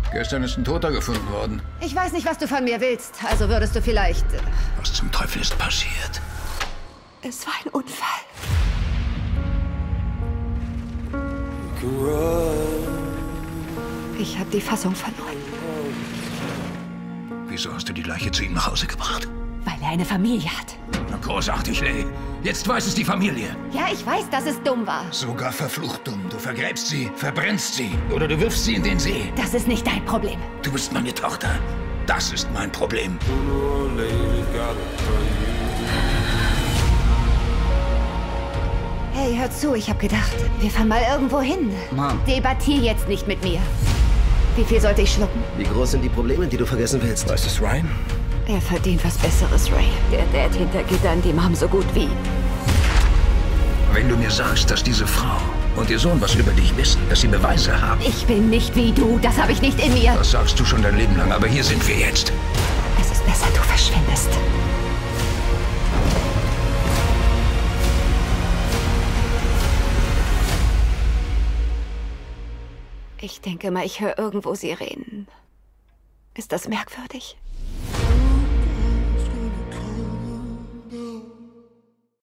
Gestern ist ein Toter gefunden worden. Ich weiß nicht, was du von mir willst. Also würdest du vielleicht... Was zum Teufel ist passiert? Es war ein Unfall. Ich habe die Fassung verloren. Wieso hast du die Leiche zu ihm nach Hause gebracht? Weil er eine Familie hat. Na, großartig, Leigh. Jetzt weiß es die Familie. Ja, ich weiß, dass es dumm war. Sogar verflucht dumm. Du vergräbst sie, verbrennst sie oder du wirfst sie in den See. Das ist nicht dein Problem. Du bist meine Tochter. Das ist mein Problem. Hey, hör zu, ich habe gedacht, wir fahren mal irgendwo hin. Mom. Debattier jetzt nicht mit mir. Wie viel sollte ich schlucken? Wie groß sind die Probleme, die du vergessen willst? Was ist Ryan? Er verdient was Besseres, Ray. Der Dad hinter Gittern, die Mom so gut wie. Wenn du mir sagst, dass diese Frau und ihr Sohn was über dich wissen, dass sie Beweise haben. Ich bin nicht wie du, das habe ich nicht in mir. Das sagst du schon dein Leben lang, aber hier sind wir jetzt. Es ist besser, du verschwindest. Ich denke mal, ich höre irgendwo Sirenen. Ist das merkwürdig?